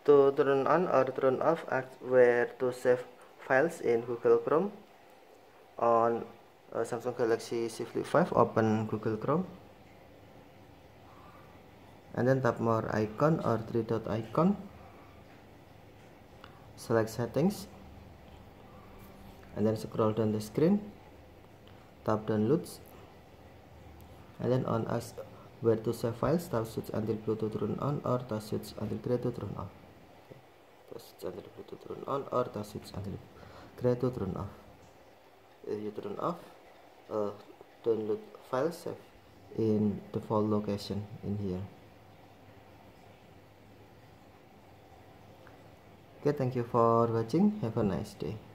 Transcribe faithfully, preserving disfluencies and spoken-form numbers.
To turn on or turn off, ask where to save files in Google Chrome. On uh, Samsung Galaxy Z Flip five, open Google Chrome and then tap more icon or three dot icon, select settings and then scroll down the screen, tap downloads and then on ask where to save files, tap switch until Bluetooth turn on or tap switch until gray to turn off. Okay. Tap switch until Bluetooth turn on or tap switch until gray to turn off. If you turn off, uh, download file save in default location in here. Okay, thank you for watching. Have a nice day.